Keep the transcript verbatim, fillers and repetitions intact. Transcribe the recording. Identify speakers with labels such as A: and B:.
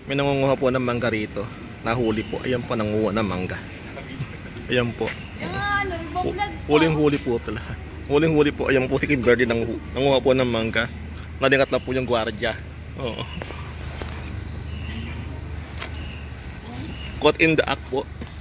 A: May nangunguha po ng mangga rito. Nahuli po. Ayan po, nangunguha ng mangga. Ayan po. Huling-huli po talaga. Huling-huli po. Ayan po si Kimberly nang, nanguha po ng mangga. Nadingat lang po yung gwardiya. Oo. Caught in the act po.